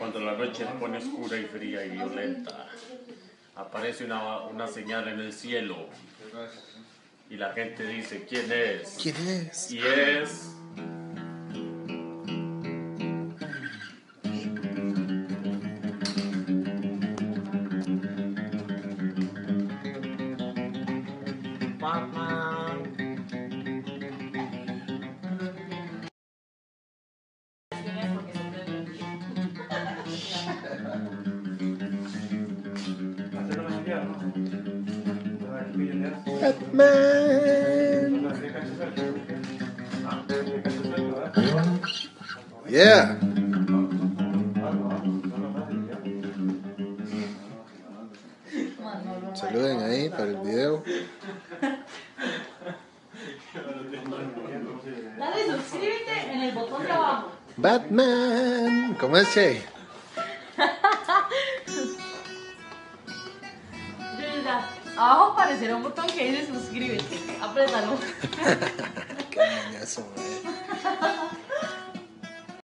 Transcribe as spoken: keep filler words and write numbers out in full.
Cuando la noche se pone oscura y fría y violenta, aparece una, una señal en el cielo y la gente dice, ¿quién es? ¿Quién es? Y es... Batman. Batman. Yeah. Saluden ahí para el video. Dale suscríbete en el botón de abajo. Batman. ¿Cómo es, Che? Abajo aparecerá un botón que dice suscríbete. Apriétalo. Qué mañazo, güey.